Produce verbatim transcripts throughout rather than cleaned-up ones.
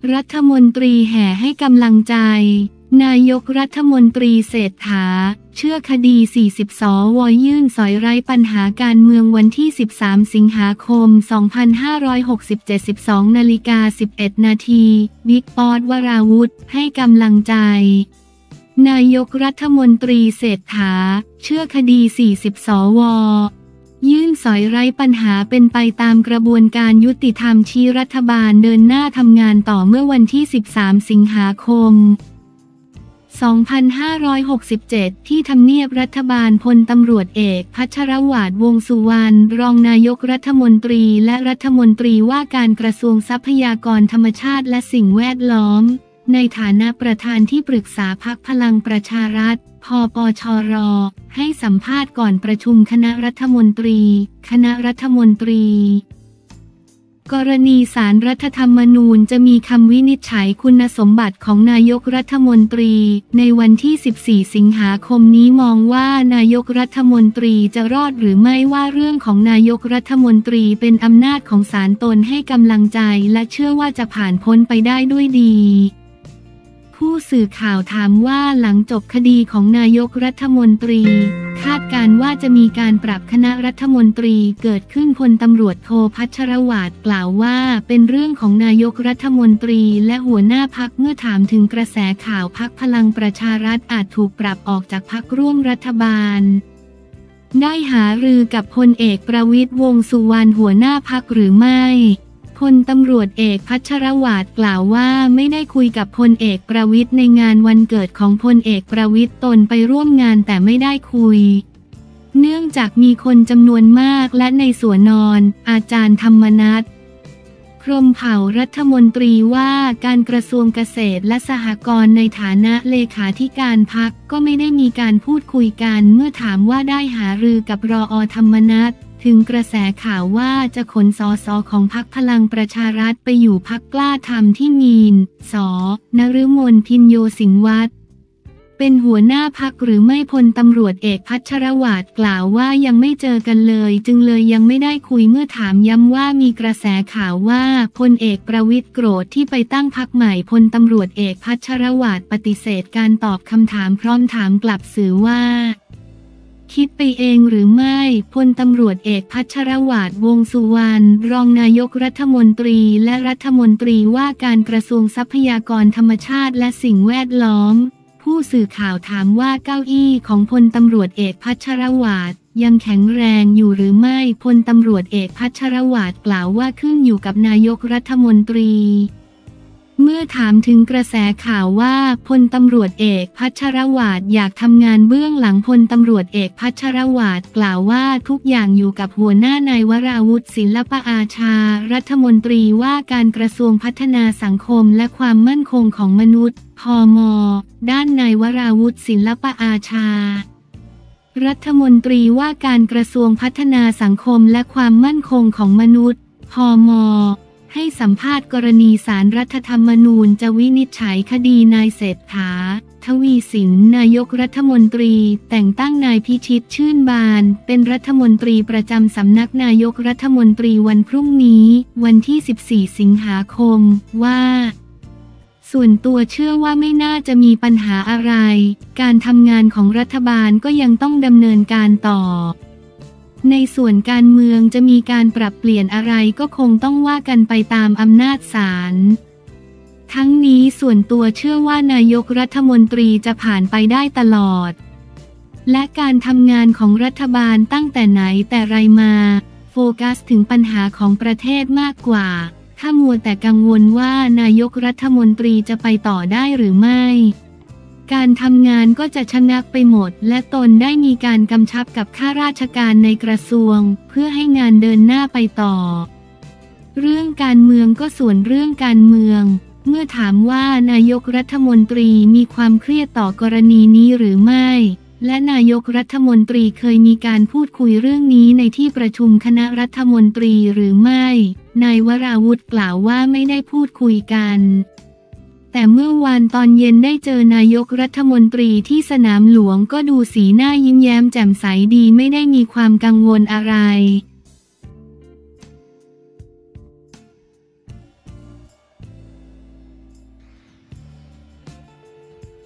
รัฐมนตรีแห่ให้กำลังใจนายกรัฐมนตรีเศรษฐาเชื่อคดีสี่สิบสวยื่นสอยไร้ปัญหาการเมืองวันที่สิบสามสิงหาคมสองพันห้าร้อยหกสิบเจ็ด สิบสองนาฬิกาสิบเอ็ดนาทีบิ๊กป๊อตวราวุธให้กำลังใจนายกรัฐมนตรีเศรษฐาเชื่อคดีสี่สิบสวยื่นสอยไร้ปัญหาเป็นไปตามกระบวนการยุติธรรมชี้รัฐบาลเดินหน้าทำงานต่อเมื่อวันที่สิบสามสิงหาคมสองพันห้าร้อยหกสิบเจ็ด ที่ทำเนียบรัฐบาลพลตำรวจเอกพัชรวาทวงษ์สุวรรณรองนายกรัฐมนตรีและรัฐมนตรีว่าการกระทรวงทรัพยากรธรรมชาติและสิ่งแวดล้อมในฐานะประธานที่ปรึกษาพรรคพลังประชารัฐพปชรให้สัมภาษณ์ก่อนประชุมคณะรัฐมนตรีคณะรัฐมนตรีกรณีศาลรัฐธรรมนูญจะมีคำวินิจฉัยคุณสมบัติของนายกรัฐมนตรีในวันที่สิบสี่สิงหาคมนี้มองว่านายกรัฐมนตรีจะรอดหรือไม่ว่าเรื่องของนายกรัฐมนตรีเป็นอำนาจของศาลตนให้กำลังใจและเชื่อว่าจะผ่านพ้นไปได้ด้วยดีผู้สื่อข่าวถามว่าหลังจบคดีของนายกรัฐมนตรีคาดการว่าจะมีการปรับคณะรัฐมนตรีเกิดขึ้นพลตำรวจโทพัชรวาทกล่าวว่าเป็นเรื่องของนายกรัฐมนตรีและหัวหน้าพรรคเมื่อถามถึงกระแสข่าวพรรคพลังประชารัฐอาจถูกปรับออกจากพรรคร่วมรัฐบาลได้หารือกับพลเอกประวิตรวงษ์สุวรรณหัวหน้าพรรคหรือไม่พลตำรวจเอกพัชรวาทกล่าวว่าไม่ได้คุยกับพลเอกประวิตรในงานวันเกิดของพลเอกประวิตรตนไปร่วมงานแต่ไม่ได้คุยเนื่องจากมีคนจำนวนมากและในสวนนอนอาจารย์ธรรมนัสพรหมเผ่ารัฐมนตรีว่าการกระทรวงเกษตรและสหกรณ์ในฐานะเลขาธิการพรรคก็ไม่ได้มีการพูดคุยกันเมื่อถามว่าได้หารือกับรอ.ธรรมนัสถึงกระแสข่าวว่าจะขนสสของพรรคพลังประชารัฐไปอยู่พรรคกล้าธรรมที่มีนส.นฤมลพินโยสินวัตรเป็นหัวหน้าพรรคหรือไม่พลตำรวจเอกพัชรวาทกล่าวว่ายังไม่เจอกันเลยจึงเลยยังไม่ได้คุยเมื่อถามย้ำว่ามีกระแสข่าวว่าพลเอกประวิตรโกรธที่ไปตั้งพรรคใหม่พลตำรวจเอกพัชรวาทปฏิเสธการตอบคำถามพร้อมถามกลับสื่อว่าคิดไปเองหรือไม่พลตำรวจเอกพัชรวาทวงษ์สุวรรณรองนายกรัฐมนตรีและรัฐมนตรีว่าการกระทรวงทรัพยากรธรรมชาติและสิ่งแวดล้อมผู้สื่อข่าวถามว่าเก้าอี้ของพลตำรวจเอกพัชรวาทยังแข็งแรงอยู่หรือไม่พลตำรวจเอกพัชรวาทกล่าวว่าขึ้นอยู่กับนายกรัฐมนตรีเมื่อถามถึงกระแสข่าวว่าพลตำรวจเอกพัชรวาทอยากทำงานเบื้องหลังพลตำรวจเอกพัชรวาทกล่าวว่าทุกอย่างอยู่กับหัวหน้านายวราวุธศิลปอาชารัฐมนตรีว่าการกระทรวงพัฒนาสังคมและความมั่นคงของมนุษย์พม.ด้านนายวราวุธศิลปอาชารัฐมนตรีว่าการกระทรวงพัฒนาสังคมและความมั่นคงของมนุษย์พม.ให้สัมภาษณ์กรณีศาลรัฐธรรมนูญจะวินิจฉัยคดีนายเศรษฐาทวีสินนายกรัฐมนตรีแต่งตั้งนายพิชิตชื่นบานเป็นรัฐมนตรีประจำสำนักนายกรัฐมนตรีวันพรุ่งนี้วันที่สิบสี่สิงหาคมว่าส่วนตัวเชื่อว่าไม่น่าจะมีปัญหาอะไรการทำงานของรัฐบาลก็ยังต้องดำเนินการต่อในส่วนการเมืองจะมีการปรับเปลี่ยนอะไรก็คงต้องว่ากันไปตามอำนาจศาลทั้งนี้ส่วนตัวเชื่อว่านายกรัฐมนตรีจะผ่านไปได้ตลอดและการทำงานของรัฐบาลตั้งแต่ไหนแต่ไรมาโฟกัสถึงปัญหาของประเทศมากกว่าถ้ามัวแต่กังวลว่านายกรัฐมนตรีจะไปต่อได้หรือไม่การทำงานก็จะชะงักไปหมดและตนได้มีการกำชับกับข้าราชการในกระทรวงเพื่อให้งานเดินหน้าไปต่อเรื่องการเมืองก็ส่วนเรื่องการเมืองเมื่อถามว่านายกรัฐมนตรีมีความเครียดต่อกรณีนี้หรือไม่และนายกรัฐมนตรีเคยมีการพูดคุยเรื่องนี้ในที่ประชุมคณะรัฐมนตรีหรือไม่นายวราวุธกล่าวว่าไม่ได้พูดคุยกันแต่เมื่อวานตอนเย็นได้เจอนายกรัฐมนตรีที่สนามหลวงก็ดูสีหน้ายิ้มแย้มแจ่มใสดีไม่ได้มีความกังวลอะไร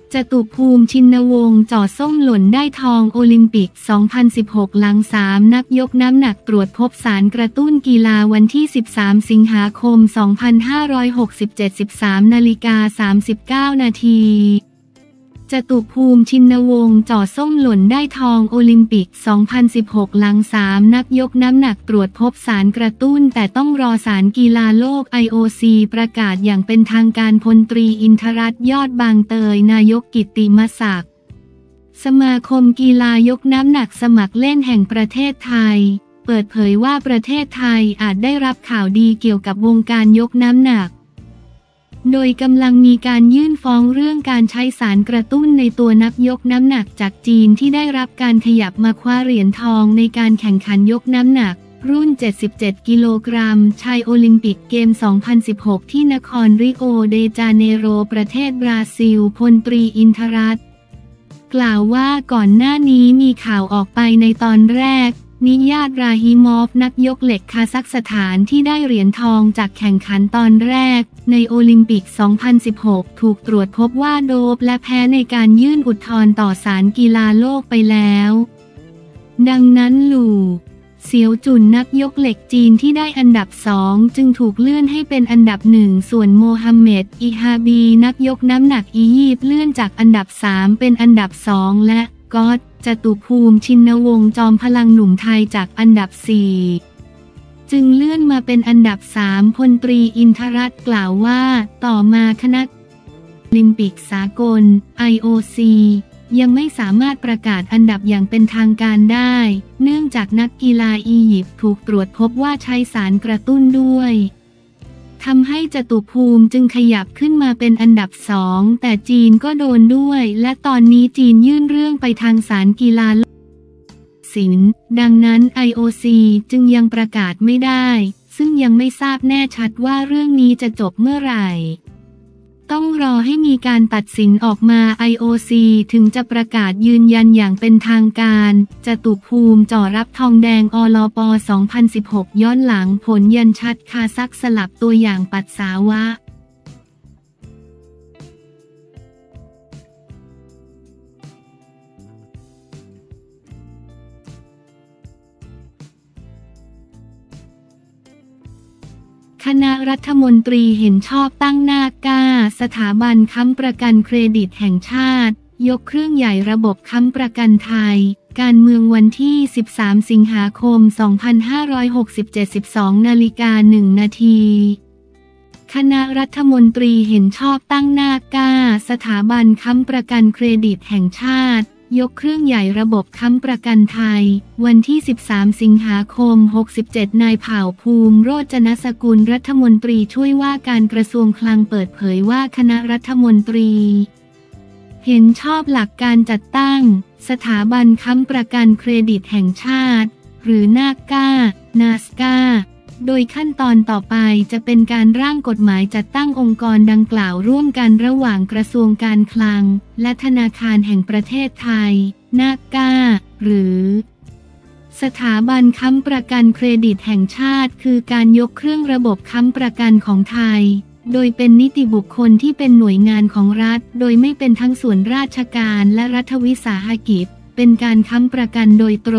จตุภูมิชินวงศ์จ่อส้มหล่นได้ทองโอลิมปิก สองพันสิบหก หลังสามนักยกน้ำหนักตรวจพบสารกระตุ้นกีฬาวันที่ สิบสาม สิงหาคม สองพันห้าร้อยหกสิบเจ็ด สิบสามนาฬิกาสามสิบเก้านาทีจตุภูมิชินวงศ์จ่อส้มหล่นได้ทองโอลิมปิก สองพันสิบหก หลังสามนักยกน้ำหนักตรวจพบสารกระตุ้นแต่ต้องรอศาลกีฬาโลก ไอ โอ ซี ประกาศอย่างเป็นทางการพลตรีอินทรัตน์ยอดบางเตยนายกกิตติมศักดิ์สมาคมกีฬายกน้ำหนักสมัครเล่นแห่งประเทศไทยเปิดเผยว่าประเทศไทยอาจได้รับข่าวดีเกี่ยวกับวงการยกน้ำหนักโดยกำลังมีการยื่นฟ้องเรื่องการใช้สารกระตุ้นในตัวนักยกน้ำหนักจากจีนที่ได้รับการขยับมาคว้าเหรียญทองในการแข่งขันยกน้ำหนักรุ่นเจ็ดสิบเจ็ดกิโลกรัมชายโอลิมปิกเกม สองพันสิบหก ที่นครริโอเดจาเนโรประเทศบราซิลพลตรีอินทรัตน์กล่าวว่าก่อนหน้านี้มีข่าวออกไปในตอนแรกนิยาต ราฮิมอฟนักยกเหล็กคาซัคสถานที่ได้เหรียญทองจากแข่งขันตอนแรกในโอลิมปิก สองพันสิบหก ถูกตรวจพบว่าโดปและแพ้ในการยื่นอุทธรณ์ต่อศาลกีฬาโลกไปแล้วดังนั้นหลู่เสี่ยวจุนนักยกเหล็กจีนที่ได้อันดับสองจึงถูกเลื่อนให้เป็นอันดับหนึ่งส่วนโมฮัมเหม็ด อิฮาบีนักยกน้ำหนักอียิปต์เลื่อนจากอันดับสามเป็นอันดับสองและก็อตจตุภูมิชินวงศ์จอมพลังหนุ่มไทยจากอันดับสี่จึงเลื่อนมาเป็นอันดับสามพลตรีอินทรัตน์กล่าวว่าต่อมาคณะโอลิมปิกสากล ไอ โอ ซี ยังไม่สามารถประกาศอันดับอย่างเป็นทางการได้เนื่องจากนักกีฬาอียิปต์ถูกตรวจพบว่าใช้สารกระตุ้นด้วยทำให้จตุภูมิจึงขยับขึ้นมาเป็นอันดับสองแต่จีนก็โดนด้วยและตอนนี้จีนยื่นเรื่องไปทางศาลกีฬาโลกศิลป์ดังนั้น ไอ โอ ซี จึงยังประกาศไม่ได้ซึ่งยังไม่ทราบแน่ชัดว่าเรื่องนี้จะจบเมื่อไหร่ต้องรอให้มีการตัดสินออกมา ไอ โอ ซี ถึงจะประกาศยืนยันอย่างเป็นทางการจตุภูมิจ่อรับทองแดงอลป สองพันสิบหก ย้อนหลังผลยันชัดคาซัคสลับตัวอย่างปัสสาวะคณะรัฐมนตรีเห็นชอบตั้งหน้าก้าสถาบันค้ำประกันเครดิตแห่งชาติยกเครื่องใหญ่ระบบค้ำประกันไทยการเมืองวันที่ สิบสาม สิงหาคม สองพันห้าร้อยหกสิบเจ็ด สิบสองนาฬิกาหนึ่งนาทีคณะรัฐมนตรีเห็นชอบตั้งหน้าก้าสถาบันค้ำประกันเครดิตแห่งชาติยกเครื่องใหญ่ระบบค้ำประกันไทยวันที่ สิบสาม สิงหาคม หกสิบเจ็ดนายเผ่าภูมิโรจนสกุลรัฐมนตรีช่วยว่าการกระทรวงคลังเปิดเผยว่าคณะรัฐมนตรีเห็นชอบหลักการจัดตั้งสถาบันค้ำประกันเครดิตแห่งชาติหรือนาก้านาสกาโดยขั้นตอนต่อไปจะเป็นการร่างกฎหมายจัดตั้งองค์กรดังกล่าวร่วมกันระหว่างกระทรวงการคลังและธนาคารแห่งประเทศไทยนาก้าหรือสถาบันค้ำประกันเครดิตแห่งชาติคือการยกเครื่องระบบค้ำประกันของไทยโดยเป็นนิติบุคคลที่เป็นหน่วยงานของรัฐโดยไม่เป็นทั้งส่วนราชการและรัฐวิสาหกิจเป็นการค้ำประกันโดยตรง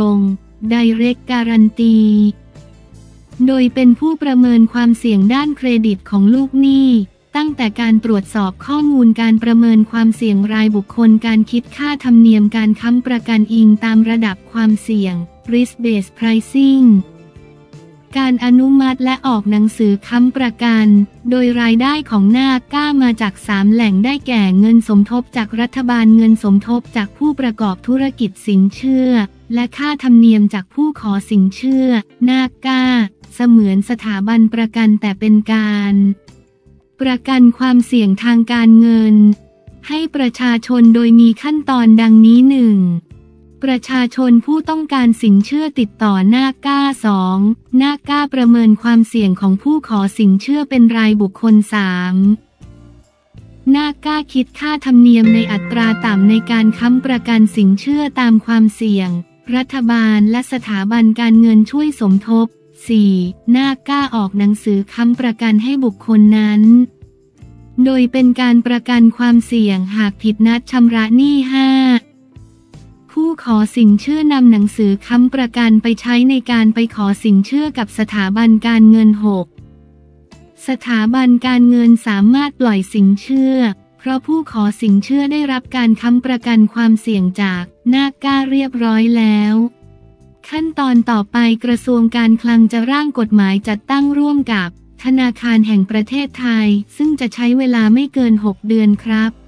Direct Guaranteeโดยเป็นผู้ประเมินความเสี่ยงด้านเครดิตของลูกหนี้ตั้งแต่การตรวจสอบข้อมูลการประเมินความเสี่ยงรายบุคคลการคิดค่าธรรมเนียมการค้ำประกันอิงตามระดับความเสี่ยง Risk Based Pricing การอนุมัติและออกหนังสือค้ำประกันโดยรายได้ของนาก้ามาจากสามแหล่งได้แก่เงินสมทบจากรัฐบาลเงินสมทบจากผู้ประกอบธุรกิจสินเชื่อและค่าธรรมเนียมจากผู้ขอสินเชื่อนาก้าเสมือนสถาบันประกันแต่เป็นการประกันความเสี่ยงทางการเงินให้ประชาชนโดยมีขั้นตอนดังนี้ หนึ่ง ประชาชนผู้ต้องการสินเชื่อติดต่อนาก้า สอง นาก้าประเมินความเสี่ยงของผู้ขอสินเชื่อเป็นรายบุคคล สาม นาก้าคิดค่าธรรมเนียมในอัตราต่ำในการค้ำประกันสินเชื่อตามความเสี่ยงรัฐบาลและสถาบันการเงินช่วยสมทบสี่นาก้าออกหนังสือค้ำประกันให้บุคคลนั้นโดยเป็นการประกันความเสี่ยงหากผิดนัดชำระหนี้ ห้า ผู้ขอสินเชื่อนำหนังสือค้ำประกันไปใช้ในการไปขอสินเชื่อกับสถาบันการเงิน หก สถาบันการเงินสามารถปล่อยสินเชื่อเพราะผู้ขอสินเชื่อได้รับการค้ำประกันความเสี่ยงจากนาก้าเรียบร้อยแล้วขั้นตอนต่อไปกระทรวงการคลังจะร่างกฎหมายจัดตั้งร่วมกับธนาคารแห่งประเทศไทยซึ่งจะใช้เวลาไม่เกินหกเดือนครับ